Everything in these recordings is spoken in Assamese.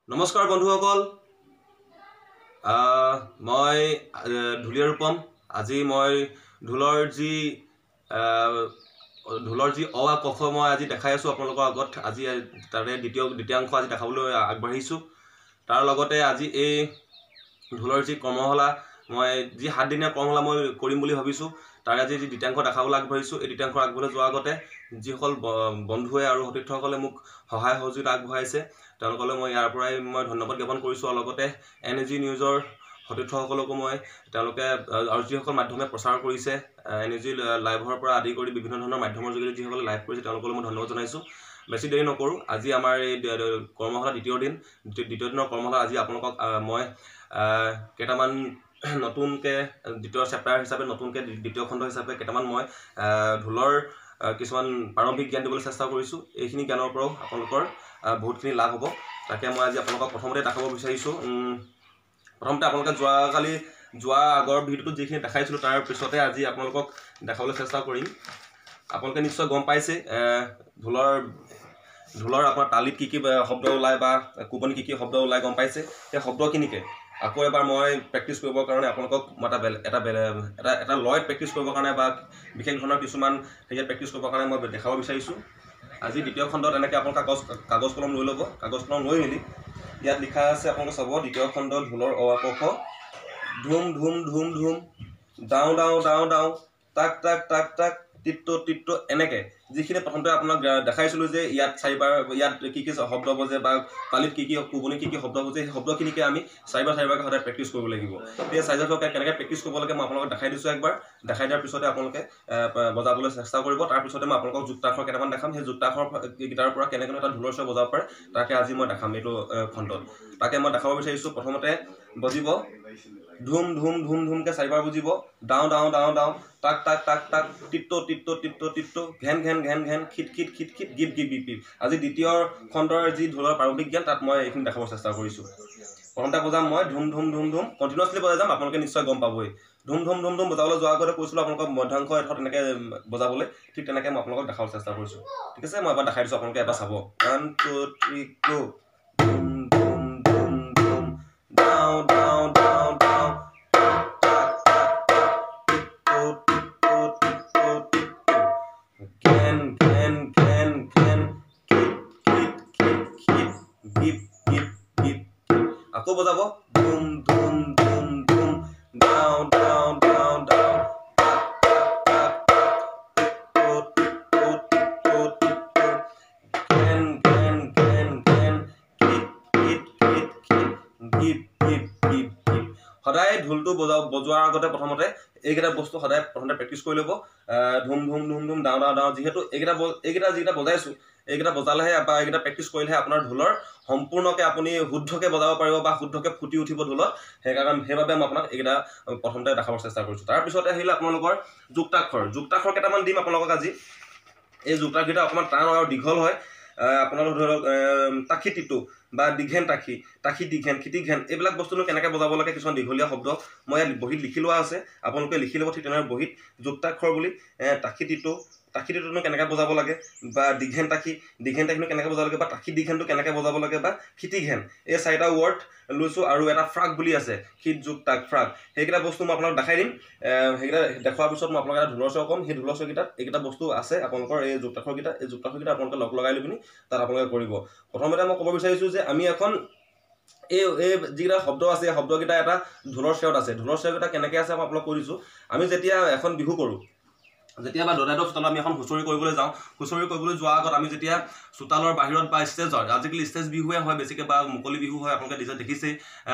নমস্কাৰ বন্ধুসকল, মই ঢুলীয়া ৰূপম। আজি মই ঢোলৰ যি অ আ ক খ মই আজি দেখাই আছোঁ আপোনালোকৰ আগত। আজি তাৰে দ্বিতীয়াংশ আজি দেখাবলৈ আগবাঢ়িছোঁ। তাৰ লগতে আজি এই ঢোলৰ যি কৰ্মশালা, মই যি 7 দিনীয়া কৰ্মশালা মই কৰিম বুলি ভাবিছোঁ, তাৰে আজি যি দ্বিতীয়াংশ দেখাবলৈ আগবাঢ়িছোঁ। এই দ্বিতীয়াংশ আগবাঢ়ি যোৱাৰ আগতে যিসকল বন্ধুৱে আৰু সতীৰ্থসকলে মোক সহায় সহযোগিতা আগবঢ়াইছে, তেওঁলোকলৈ মই ইয়াৰ পৰাই ধন্যবাদ জ্ঞাপন কৰিছোঁ। আৰু লগতে NAG নিউজৰ সতীৰ্থসকলকো তেওঁলোকে আৰু যিসকল মাধ্যমে প্ৰচাৰ কৰিছে, NAG লাইভৰ পৰা আদি কৰি বিভিন্ন ধৰণৰ মাধ্যমৰ যোগেদি যিসকলে লাইভ কৰিছে, তেওঁলোকলৈ মই ধন্যবাদ জনাইছোঁ। বেছি দেৰি নকৰোঁ, আজি আমাৰ এই কৰ্মশালা দ্বিতীয় দিনৰ কৰ্মশালা আজি আপোনালোকক মই কেইটামান নতুনকৈ দ্বিতীয় চেপ্টাৰ হিচাপে, নতুনকৈ দ্বিতীয় খণ্ড হিচাপে কেইটামান মই ঢোলৰ কিছুমান প্ৰাৰম্ভিক জ্ঞান দিবলৈ চেষ্টা কৰিছোঁ। এইখিনি জ্ঞানৰ পৰাও আপোনালোকৰ বহুতখিনি লাভ হ'ব। তাকে মই আজি আপোনালোকক প্ৰথমতে দেখাব বিচাৰিছোঁ। প্ৰথমতে আপোনালোকে যোৱা আগৰ ভিডিঅ'টোত যিখিনি দেখাইছিলোঁ, তাৰ পিছতে আজি আপোনালোকক দেখাবলৈ চেষ্টা কৰিম। আপোনালোকে নিশ্চয় গম পাইছে ঢোলৰ আপোনাৰ তালিত কি কি শব্দ ওলায় বা কোপনি কি শব্দ ওলায় গম পাইছে। সেই শব্দখিনিকে আকৌ এবাৰ মই প্ৰেক্টিছ কৰিবৰ কাৰণে আপোনালোকক মই এটা লয়ত প্ৰেক্টিছ কৰিবৰ কাৰণে বা বিশেষ ধৰণৰ কিছুমান হেৰিয়াত প্ৰেক্টিছ কৰিবৰ কাৰণে মই দেখাব বিচাৰিছোঁ। আজি দ্বিতীয় খণ্ডত এনেকৈ আপোনালোকে কাগজ কলম লৈ ল'ব। কাগজ কলম লৈ মেলি ইয়াত লিখা আছে, আপোনালোকে চাব। দ্বিতীয় খণ্ড ঢোলৰ অ আ ক খ। ধুম ধুম ধুম ধুম, ডাও ডাও ডাও ডাও, টাক টাক টাক টাক, টিট্টো টিট্টো, এনেকৈ যিখিনি প্ৰথমতে আপোনাক দেখাইছিলোঁ যে ইয়াত ইয়াত কি শব্দ বজে বা তালিত কি কোপনি কি শব্দ বজে, সেই শব্দখিনিকে আমি চাৰিবাৰকৈ সদায় প্ৰেক্টিছ কৰিব লাগিব। সেই চাৰিবাৰকৈ কেনেকৈ প্ৰেক্টিছ কৰিব লাগে মই আপোনালোকক দেখাই দিছোঁ একবাৰ। দেখাই দিয়াৰ পিছতে আপোনালোকে বজাবলৈ চেষ্টা কৰিব। তাৰপিছতে মই আপোনালোকক যুক্তাক্ষৰ কেইটামান দেখাম। সেই যুক্তাক্ষৰ কেইটাৰ পৰা কেনেকৈ এটা ঢোলৰ স্বৰ বজাব পাৰে তাকে আজি মই দেখাম এইটো খণ্ডত। তাকে মই দেখাব বিচাৰিছোঁ। প্ৰথমতে বজিব ধুম ধুম ধুম ধুমকৈ চাৰিবাৰ বুজিব। ডাও ডাও ডাও ডাও, টাক টাক টাক টাক, টিট্টো টিট্টো টিট্টো টিট্টো, ঘেন ঘেন ঘেন ঘেন, খিট খিট খিট খিট, গিপ গিপ গিপ গিপ। আজি দ্বিতীয় খণ্ডৰ যি ঢোলৰ প্ৰাৰম্ভিক জ্ঞান, তাত মই এইখিনি দেখাব চেষ্টা কৰিছোঁ। প্ৰথমতে বজাম মই ধুম ধুম ধুম ধুম, কণ্টিনিউৱাছলি বজাই যাম, আপোনালোকে নিশ্চয় গম পাবই। ধুম ধুম ধুম ধুম বজাবলৈ যোৱাৰ আগতে কৈছিলোঁ আপোনালোকক মধ্যাংশ এঠত তেনেকৈ বজাবলৈ, ঠিক তেনেকৈ মই আপোনালোকক দেখাবলৈ চেষ্টা কৰিছোঁ। ঠিক আছে, মই এবাৰ দেখাই দিছোঁ, আপোনালোকে এবাৰ চাব। 1 2 3 go। ধুম ধুম ধুম ধুম, ডাও ডাও ডাও ডাও, টাক টাক টাক, টিট্টো টিট্টো টিট্টো টিট্টো, ঘেন ঘেন ঘেন ঘেন, খিট খিট খিট খিট, গিপ গিপ গিপ গিপ। আকৌ বজাব। ধুম ধুম ধুম ধুম, ডাও ডাও ডাও ডাও, টাক টাক টাক টাক, টিট্টো টিট্টো টিট্টো টিট্টো, ঘেন ঘেন ঘেন ঘেন, খিট খিট খিট খিট, গিপ গিপ গিপ গিপ। সদায় ঢোলটো বজোৱাৰ আগতে প্ৰথমতে এইকেইটা বস্তু সদায় প্ৰথমতে প্ৰেক্টিছ কৰি ল'ব। ধুম ধুম ধুম ধুম, ডাও ডাও ডাও, যিহেতু এইকেইটা যিকেইটা বজাইছোঁ, এইকেইটা বজালেহে বা এইকেইটা প্ৰেক্টিছ কৰিলেহে আপোনাৰ ঢোলৰ সম্পূৰ্ণকৈ আপুনি শুদ্ধকৈ বজাব পাৰিব বা শুদ্ধকৈ ফুটি উঠিব ঢোলত। সেইবাবে মই আপোনাক এইকেইটা প্ৰথমতে দেখাবৰ চেষ্টা কৰিছোঁ। তাৰপিছতে আহিলে আপোনালোকৰ যুক্তাক্ষৰ কেইটামান দিম আপোনালোকক আজি। এই যুক্তাক্ষৰকেইটা অকণমান টান আৰু দীঘল হয়। আপোনালোক ধৰি লওক তাখি টিটু বা দীঘেন তাখি, তাখি দীঘেন, খিটি ঘেন, এইবিলাক বস্তুনো কেনেকৈ বজাব লাগে, কিছুমান দীঘলীয়া শব্দ মই ইয়াত বহীত লিখি লোৱা আছে, আপোনালোকে লিখি ল'ব। ঠিক তেনেদৰে বহীত যুক্তাক্ষৰ বুলি তাখি টিটুনো কেনেকৈ বজাব লাগে, বা দীঘেন তাখিনো কেনেকৈ বজাব লাগে, বা তাখি দীঘেনটো কেনেকৈ বজাব লাগে, বা খিটি ঘেন, এই 4টা ৱৰ্ড লৈছোঁ। আৰু এটা ফ্ৰাক বুলি আছে, খিট যোগ তাক ফ্ৰাক। সেইকেইটা বস্তু মই আপোনালোক দেখাই দিম। সেইকেইটা দেখুৱাৰ পিছত মই আপোনালোকে এটা ঢোলৰ স্বৰ ক'ম। সেই ঢোলৰ স্বৰকেইটাত এইকেইটা বস্তু আছে আপোনালোকৰ, এই যুক্তাক্ষৰকেইটা আপোনালোকে লগাই লৈ পিনি তাত আপোনালোকে কৰিব। প্ৰথমতে মই ক'ব বিচাৰিছোঁ যে আমি এখন এই যিকেইটা শব্দ আছে, এই শব্দকেইটা এটা ঢোলৰ স্বৰত আছে। ঢোলৰ স্বৰকেইটা কেনেকৈ আছে মই আপোনালোক কৈ দিছোঁ। আমি যেতিয়া এখন বিহু কৰোঁ, যেতিয়া বা দদাইদেউ চোতালত আমি এখন হুঁচৰি কৰিবলৈ যাওঁ, হুঁচৰি কৰিবলৈ যোৱাৰ আগত আমি যেতিয়া চোতালৰ বাহিৰত বা ষ্টেজত, আজিকালি ষ্টেজ বিহুৱে হয় বেছিকৈ বা মুকলি বিহু হয়, আপোনালোকে নিজে দেখিছেই।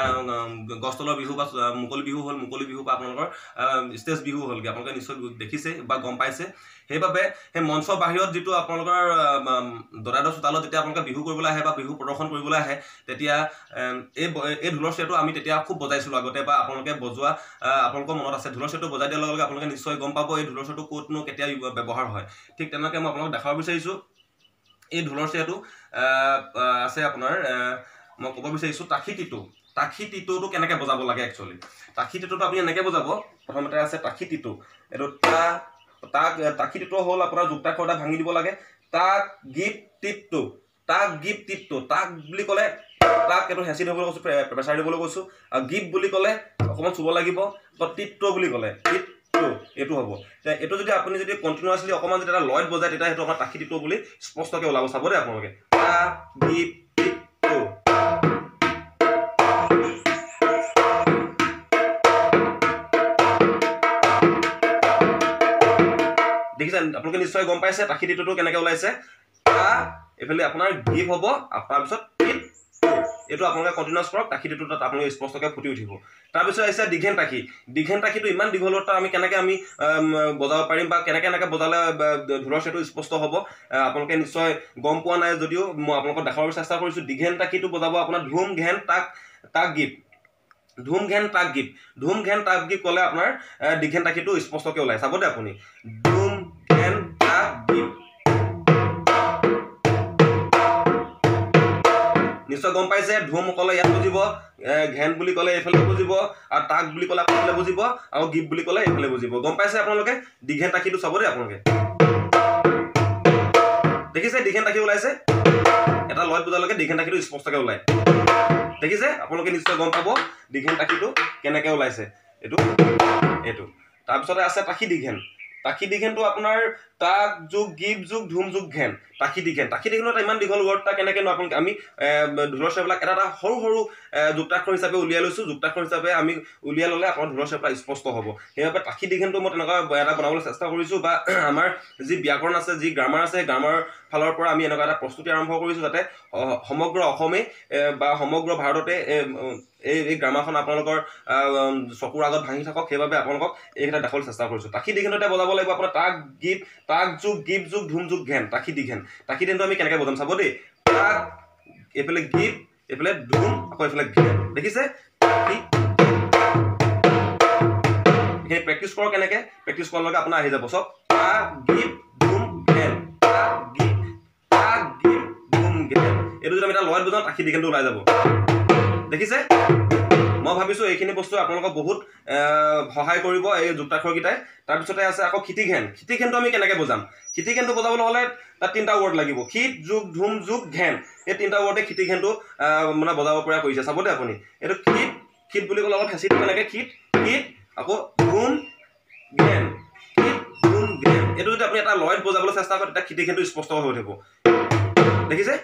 গছতলৰ বিহু বা মুকলি বিহু হ'ল, মুকলি বিহু বা আপোনালোকৰ ষ্টেজ বিহু হ'লগৈ, আপোনালোকে নিশ্চয় দেখিছেই বা গম পাইছে। সেইবাবে সেই মঞ্চৰ বাহিৰত যিটো আপোনালোকৰ দদাইদেউ চোতালত যেতিয়া আপোনালোকে বিহু কৰিবলৈ আহে বা বিহু প্ৰদৰ্শন কৰিবলৈ আহে, তেতিয়া এই ঢোলৰ স্বৰটো আমি তেতিয়া খুব বজাইছিলোঁ আগতে, বা আপোনালোকে বজোৱা আপোনালোকৰ মনত আছে। ঢোলৰ স্বৰটো বজাই দিয়াৰ লগে লগে আপোনালোকে নিশ্চয় গম পাব এই ঢোলৰ স্বৰটো ক'তনো কেতিয়া ব্যৱহাৰ হয়। ঠিক তেনেকৈ মই আপোনালোকক দেখাব বিচাৰিছোঁ। এই ঢোলৰ স্বৰটো আছে আপোনাৰ, মই ক'ব বিচাৰিছোঁ তাখি টিটুটো কেনেকৈ বজাব লাগে। একচুৱেলি তাখি টিটুটো আপুনি এনেকৈ বজাব। প্ৰথমতে আছে তাখি টিটু, এইটো তাখি টিটু হ'ল আপোনাৰ যুক্তাক্ষৰ এটা ভাঙি দিব লাগে। তাক গিপ টিটু, টাক গিভ টিপটো টাক বুলি ক'লে টাক এইটো হেঁচি ধৰিবলৈ কৈছোঁ, প্ৰেছাৰ দিবলৈ কৈছোঁ। আৰু গিভ বুলি ক'লে অকণমান চুব লাগিব। টিপটো বুলি ক'লে টিপটো এইটো হ'ব। এইটো যদি আপুনি যদি কণ্টিনিউৱাছলি অকণমান যদি এটা লয়ত বজায় তেতিয়া সেইটো আমাৰ টাকি টিপটো বুলি স্পষ্টকৈ ওলাব। চাব দেই আপোনালোকে টাক গিভ টিপটো। দেখিছে আপোনালোকে নিশ্চয় গম পাইছে টাকি টিপটো কেনেকৈ ওলাইছে। এইফালে আপোনাৰ গিভ হ'ব, তাৰপিছত টিপ এইটো আপোনালোকে কণ্টিনিউৱাছ কৰক, টাকি টিপটো তাত আপোনালোকে স্পষ্টকৈ ফুটি উঠিব। তাৰপিছত আহিছে দীঘেন টাকি। দীঘেন টাকিটো ইমান দীঘলত আমি কেনেকৈ আমি বজাব পাৰিম বা কেনেকৈ বজালে ঢোলৰ চেওটো স্পষ্ট হ'ব আপোনালোকে নিশ্চয় গম পোৱা নাই যদিও মই আপোনালোকক দেখাবলৈ চেষ্টা কৰিছোঁ। দীঘেন টাকিটো বজাব আপোনাৰ ধুম ঘেন টাক গিভ। ধুম ঘেন টাক গিভ। ধুম ঘেন টাক গিভ ক'লে আপোনাৰ দীঘেন টাকিটো স্পষ্টকৈ ওলাই। চাব দেই আপুনি ধুম ঘেন টাক গিভ। নিশ্চয় গম পাইছে ধুম ক'লে ইয়াত বুজিব, ঘেন বুলি ক'লে এইফালে বুজিব, আৰু টাক বুলি ক'লে আপোনালোকে বুজিব, আৰু গিভ বুলি ক'লে এইফালে বুজিব। গম পাইছে আপোনালোকে দীঘেন টাকিটো চাব দেই আপোনালোকে। দেখিছে দীঘেন টাকি ওলাইছে, এটা লয়ত বুজালৈকে দীঘেন টাকিটো স্পষ্টকৈ ওলায়। দেখিছে আপোনালোকে নিশ্চয় গম পাব দীঘেন টাকিটো কেনেকৈ ওলাইছে। এইটো তাৰপিছতে আছে টাকি দীঘেন। টাকি দীঘেনটো আপোনাৰ টাক যোগ গিভ যোগ ধুম যোগ ঘেন টাকি দীঘেন। টাকি দীঘেন এটা ইমান দীঘল ৱৰ্ড এটা কেনেকৈনো আপোনালোকে আমি ঢোলৰ চেওবিলাক এটা সৰু সৰু যুক্তাক্ষৰ হিচাপে উলিয়াই লৈছোঁ। যুক্তাক্ষৰ হিচাপে আমি উলিয়াই ল'লে আপোনাৰ ঢোলৰ চেওটা স্পষ্ট হ'ব। সেইবাবে টাকি দীঘেনটো মই তেনেকুৱা এটা বনাবলৈ চেষ্টা কৰিছোঁ, বা আমাৰ যি ব্যাকৰণ আছে যি গ্ৰামাৰ আছে সেই গ্ৰামাৰ ফালৰ পৰা আমি এনেকুৱা এটা প্ৰস্তুতি আৰম্ভ কৰিছোঁ যাতে সমগ্ৰ অসমেই বা সমগ্ৰ ভাৰততে এই গ্ৰামাৰখন আপোনালোকৰ চকুৰ আগত ভাঙি থাকক। সেইবাবে আপোনালোকক এইকেইটা দেখাবলৈ চেষ্টা কৰিছোঁ। টাকি দীঘেনটো এতিয়া বজাব লাগিব আপোনাৰ টাক যোগ গিভ যোগ ধুম যোগ ঘেন টাকি দীঘেন। টাকি দীঘেনটো আমি কেনেকৈ বজাম চাব দেই। টাক এইফালে গিভ এইফালে ধুম আকৌ এইফালে ঘেন। দেখিছে সেই প্ৰেক্টিচ কৰক। কেনেকৈ প্ৰেক্টিচ কৰাৰ লগে আপোনাৰ আহি যাব চব। টাক গিভ ধুম ঘেন টাক গিভ ধুম ঘেন। এইটো যদি আমি এটা লয়ত বজাওঁ টাকি দীঘেনটো ওলাই যাব। দেখিছে মই ভাবিছোঁ এইখিনি বস্তু আপোনালোকক বহুত সহায় কৰিব এই যুক্তাক্ষৰকেইটাই। তাৰপিছতে আছে আকৌ খিতিঘেন। খিতিঘেনটো আমি কেনেকৈ বজাম। খিতিঘেনটো বজাবলৈ হ'লে তাত 3টা ৱৰ্ড লাগিব, খিত যোগ ধুম যোগ ঘেন। এই 3টা ৱৰ্ডে খিতিঘেনটো মানে বজাব পৰা কৰিছে। চাব দেই আপুনি এইটো খিত বুলি ক'লে অলপ হেঁচি দিব এনেকৈ খিত আকৌ ধুম ঘেন খিত ধুম ঘেন। এইটো যদি আপুনি এটা লয়ত বজাবলৈ চেষ্টা কৰে তেতিয়া খিতিঘেনটো স্পষ্ট হৈ উঠিব। দেখিছে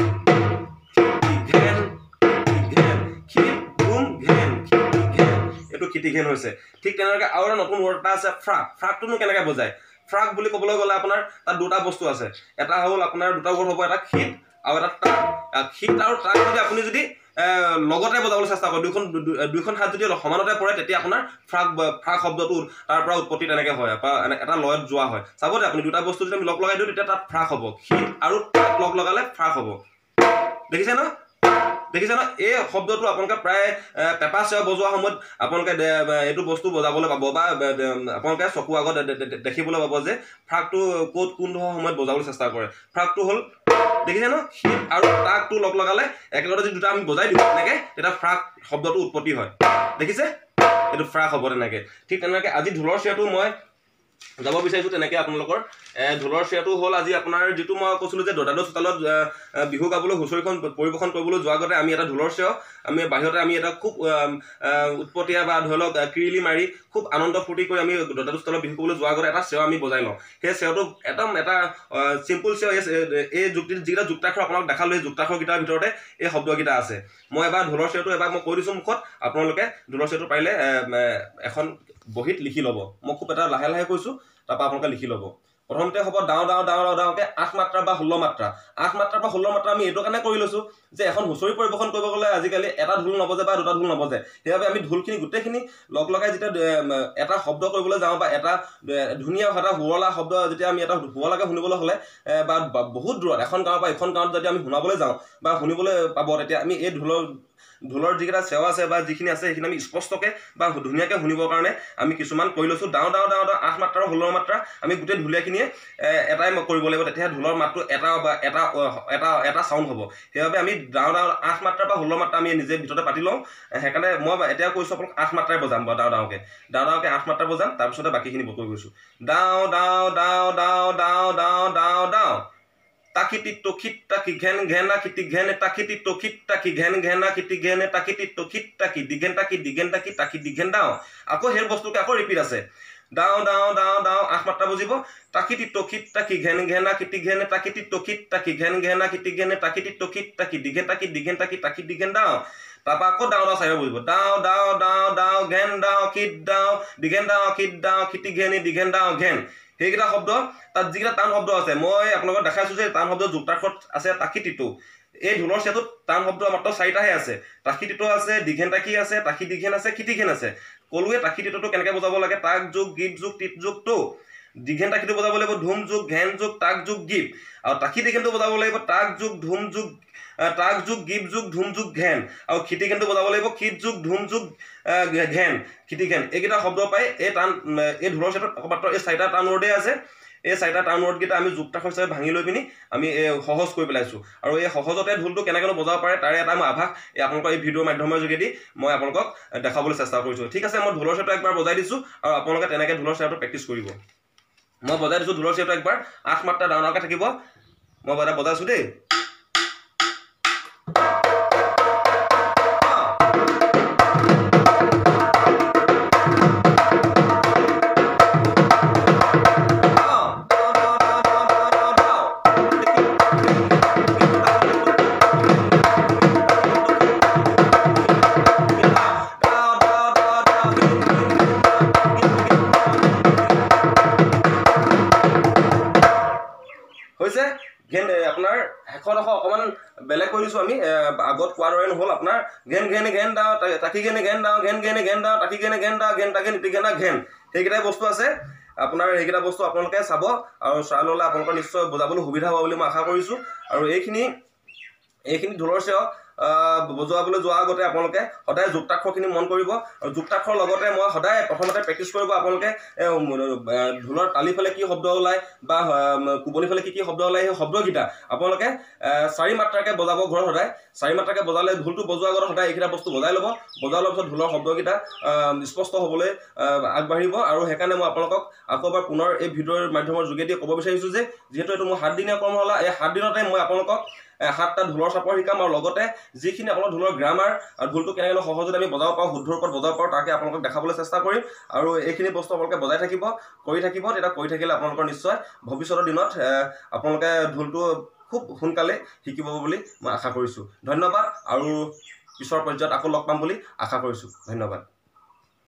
খিতিঘেন হৈছে। ঠিক তেনেকৈ আৰু এটা নতুন ৱৰ্ড এটা আছে ফ্ৰাক। ফ্ৰাকটোনো কেনেকৈ বজায়। ফ্ৰাক বুলি ক'বলৈ গ'লে আপোনাৰ তাত 2টা বস্তু আছে। এটা হ'ল আপোনাৰ 2টা ৱৰ্ড হ'ব, এটা খিত আৰু এটা টাক। খিত আৰু টাক যদি আপুনি যদি লগতে বজাবলৈ চেষ্টা কৰে দুইখন হাত যদি সমানতে পৰে তেতিয়া আপোনাৰ ফ্ৰাক শব্দটো তাৰ পৰা উৎপত্তি তেনেকৈ হয় বা এটা লয়ত যোৱা হয়। চাব দেই আপুনি 2টা বস্তু যদি আমি লগ লগাই দিওঁ তেতিয়া তাত ফ্ৰাক হ'ব। খিত আৰু টাক লগ লগালে ফ্ৰাক হ'ব। দেখিছে ন এই শব্দটো আপোনালোকে প্ৰায় পেঁপা চেৱা বজোৱাৰ সময়ত আপোনালোকে এইটো বস্তু বজাবলৈ পাব বা আপোনালোকে চকু আগত দেখিবলৈ পাব যে ফ্ৰাকটো ক'ত কোন সময়ত বজাবলৈ চেষ্টা কৰে। ফ্ৰাকটো হ'ল দেখিছে ন খিত আৰু টাকটো লগ লগালে একেলগতে যদি 2টা আমি বজাই দিওঁ তেনেকৈ তেতিয়া ফ্ৰাক শব্দটো উৎপত্তি হয়। দেখিছে এইটো ফ্ৰাক হ'ব তেনেকৈ। ঠিক তেনেকৈ আজি ঢোলৰ চেওটো মই যাব বিচাৰিছোঁ তেনেকৈ আপোনালোকৰ ঢোলৰ চেওটো হ'ল আজি আপোনাৰ যিটো মই কৈছিলোঁ যে দদাদৰ চোতালত বিহু গাবলৈ হুঁচৰিখন পৰিৱেশন কৰিবলৈ যোৱাৰ আগতে আমি এটা ঢোলৰ চেও আমি বাহিৰতে আমি এটা খুব উৎপতীয়া বা ধৰি লওক কিৰিলি মাৰি খুব আনন্দ ফূৰ্তি কৰি আমি দদাদৰ চোতালত বিহু কৰিবলৈ যোৱাৰ আগতে এটা চেও আমি বজাই লওঁ। সেই চেওটো একদম এটা চিম্পুল চেও। এই যিকেইটা যুক্তাক্ষৰ আপোনালোক দেখালোঁ এই যুক্তাক্ষৰকেইটাৰ ভিতৰতে এই শব্দকেইটা আছে। মই এবাৰ ঢোলৰ চেওটো এবাৰ মই কৈ দিছোঁ মুখত, আপোনালোকে ঢোলৰ চেওটো পাৰিলে এখন বহীত লিখি ল'ব। মই খুব এটা লাহে লাহে কৈছোঁ, তাৰপৰা আপোনালোকে লিখি ল'ব। প্ৰথমতে হ'ব ডাও ডাও ডাও ডাওকে 8 মাত্ৰা বা 16 মাত্ৰা। 8 মাত্ৰা বা 16 মাত্ৰা আমি এইটো কাৰণে কৰি লৈছোঁ যে এখন হুঁচৰি পৰিৱেশন কৰিব গ'লে আজিকালি এটা ঢোল নবজে বা 2টা ঢোল নবজে। সেইবাবে আমি ঢোলখিনি গোটেইখিনি লগ লগাই যেতিয়া এটা শব্দ কৰিবলৈ যাওঁ বা এটা ধুনীয়া এটা শুৱলা শব্দ যেতিয়া আমি এটা শুৱলাকৈ শুনিবলৈ হ'লে বা বহুত দূৰত এখন গাঁৱৰ পৰা এখন গাঁৱত যদি আমি শুনাবলৈ যাওঁ বা শুনিবলৈ পাব তেতিয়া আমি এই ঢোলৰ যিকেইটা চেৱা আছে বা যিখিনি আছে সেইখিনি আমি স্পষ্টকৈ বা ধুনীয়াকৈ শুনিবৰ কাৰণে আমি কিছুমান কৰি লৈছোঁ। ডাও ডাও ডাও ডাও 8 মাত্ৰা 16 মাত্ৰা আমি গোটেই ঢুলীয়াখিনিয়ে এটাই কৰিব লাগিব, তেতিয়াহে ঢোলৰ মাতটো এটা চাউণ্ড হ'ব। সেইবাবে আমি ডাও ডাও 8 মাত্ৰা বা 16 মাত্ৰা আমি নিজে ভিতৰতে পাতি লওঁ। সেইকাৰণে মই এতিয়া কৈছোঁ আপোনাক 8 মাত্ৰাই বজাম বা ডাও ডাওকৈ 8 মাত্ৰা বজাম। তাৰপিছতে বাকীখিনি কৈ গৈছোঁ ডাও ডাও ডাও ডাও ডাও ডাও ডাও ডাও তাকিতি তখিত তাকি ঘেন ঘেনা কিতি ঘেনে তাকিতি তখিত তাকি ঘেন ঘেনা কিতি ঘেনে তাকিতি তখিত তাকি দিঘেন তাকি তাকি দিঘেন দাও আকৌ সেই বস্তুকে আকৌ ৰিপিট আছে দাও দাও দাও দাও 8 মাত্ৰা বুজিব তাকিতি তখিত তাকি ঘেন ঘেনা কিতি ঘেনে তাকিতি তখিত তাকি ঘেন ঘেনা কিতি ঘেনে তাকিতি তখিত তাকি দিঘেন তাকি তাকি দিঘেন দাও তাৰপা আকৌ দাও দাও চাইব বুজিব দাও দাও দাও দাও ঘেন দাও কিত দাও দিঘেন দাও কিতি ঘেনি দিঘেন দাও ঘেন সেইকেইটা শব্দ তাত যিকেইটা টান শব্দ আছে মই আপোনালোকক দেখাইছো যে টান শব্দ যুক্তাক্ষৰত আছে তাকিতিটো এই ঢোলৰ চেটত টান শব্দ মাত্ৰ 4টাহে আছে তাকিতিটো আছে দিঘেন তাকি আছে তাকি দিঘেন আছে কিতি ঘেন আছে কলুৱে তাকিতিটো কেনেকৈ বজাব লাগে তাক যোগ গীত যোগ টিত যোগ তো দিঘেন তাকিটো বজাব লাগিব ধুম যোগ ঘেন যোগ তাক যোগ গীত আৰু তাকি দিঘেনটো বজাব লাগিব তাক যোগ ধুম যোগ তাক যোগ গীত যোগ ধুম যোগ ঘেন আৰু খিতি ঘেনটো বজাব লাগিব খিত যোগ ধুম যোগ ঘেন খিতি ঘেন এইকেইটা শব্দ পাই এই টান এই ঢোলৰ চেটত মাত্ৰ এই 4টা টান ৱৰ্ডে আছে এই 4টা টান ৱৰ্ডকেইটা আমি যুক্তাক্ষৰ হিচাপে ভাঙি লৈ পিনি আমি সহজ কৰি পেলাইছোঁ আৰু এই সহজতে ঢোলটো কেনেকৈ বজাব পাৰে তাৰে এটা মই আভাস আপোনালোকৰ এই ভিডিঅ'ৰ মাধ্যমৰ যোগেদি মই আপোনালোকক দেখাবলৈ চেষ্টা কৰিছোঁ ঠিক আছে মই ঢোলৰ চেটটো একবাৰ বজাই দিছোঁ আৰু আপোনালোকে তেনেকৈ ঢোলৰ চেটটো প্ৰেক্টিছ কৰিব মই বজাই দিছোঁ ঢোলৰ চেটটো একবাৰ 8 মাত্ৰা ডাঙৰকৈ থাকিব মই বজাইছোঁ দেই হৈছে ঘেন আপোনাৰ শেষত অকণমান বেলেগ কৰি দিছোঁ আমি আগত কোৱাৰ দৰে নহ'ল আপোনাৰ ঘেন ঘেনে ঘেন দাও তাকি ঘেনে ঘেন দাও ঘেন ঘেনে ঘেন দাও তাকি ঘেনে ঘেন দাও ঘেন তাকে নীতি ঘেনা ঘেন সেইকেইটাই বস্তু আছে আপোনাৰ সেইকেইটা বস্তু আপোনালোকে চাব আৰু চাই ল'লে আপোনালোকৰ নিশ্চয় বুজাবলৈ সুবিধা হ'ব বুলি মই আশা কৰিছোঁ আৰু এইখিনি ঢোলৰ চেও বজোৱাবলৈ যোৱাৰ আগতে আপোনালোকে সদায় যুক্তাক্ষৰখিনি মন কৰিব আৰু যুক্তাক্ষৰৰ লগতে মই সদায় প্ৰথমতে প্ৰেক্টিছ কৰিব আপোনালোকে ঢোলৰ তালি ফালে কি শব্দ ওলায় বা কোবনি ফালে কি শব্দ ওলায় সেই শব্দকেইটা আপোনালোকে 4 মাত্ৰাকৈ বজাব ঘৰত সদায় 4 মাত্ৰাকৈ বজালে ঢোলটো বজোৱাৰ আগতে সদায় এইকেইটা বস্তু বজাই ল'ব বজাই লোৱাৰ পিছত ঢোলৰ শব্দকেইটা স্পষ্ট হ'বলৈ আগবাঢ়িব আৰু সেইকাৰণে মই আপোনালোকক আকৌ এবাৰ পুনৰ এই ভিডিঅ'ৰ মাধ্যমৰ যোগেদি ক'ব বিচাৰিছোঁ যে যিহেতু এইটো মোৰ 7 দিনীয়া কৰ্মশালা এই 7 দিনতে মই আপোনালোকক 7টা ঢোলৰ চাপৰ শিকাম আৰু লগতে যিখিনি আপোনাৰ ঢোলৰ গ্ৰামাৰ আৰু ঢোলটো কেনেকৈ সহজতে আমি বজাব পাৰোঁ শুদ্ধৰ ওপৰত বজাব পাৰোঁ তাকে আপোনালোকক দেখাবলৈ চেষ্টা কৰিম আৰু এইখিনি বস্তু আপোনালোকে বজাই থাকিব তেতিয়া কৰি থাকিলে আপোনালোকৰ নিশ্চয় ভৱিষ্যতৰ দিনত আপোনালোকে ঢোলটো খুব সোনকালে শিকিব বুলি মই আশা কৰিছোঁ ধন্যবাদ আৰু পিছৰ পৰ্যায়ত আকৌ লগ পাম বুলি আশা কৰিছোঁ ধন্যবাদ